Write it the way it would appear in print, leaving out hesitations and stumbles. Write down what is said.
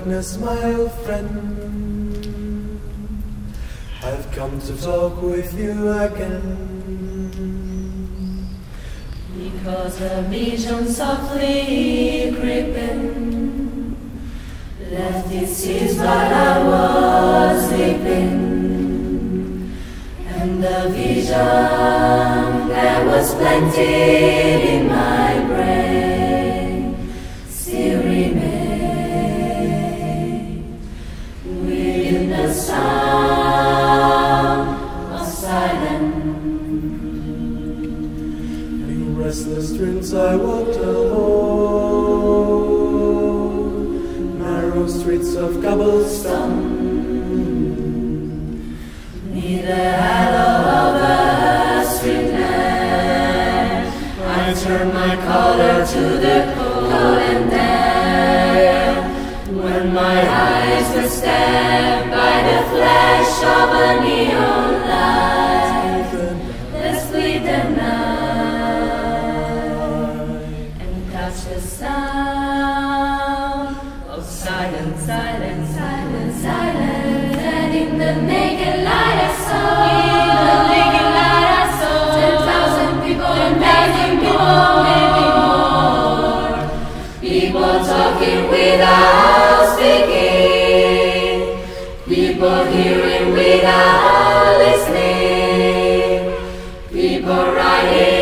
darkness, my old friend, I've come to talk with you again. Because a vision softly creeping left its seeds while I was sleeping, and the vision that was planted in my brain still remains within the sound of silence. In restless dreams I walked alone, narrow streets of cobblestone, near the halo of a street lamp, I turned my collar to the cold and damp. When my eyes were stabbed by the flash of a neon light that split the night and touched the sound of silence, silence, silence, silence. And in the naked light I saw, in the naked light I saw 10,000 people and maybe more. People talking without speaking, people hearing without listening, people writing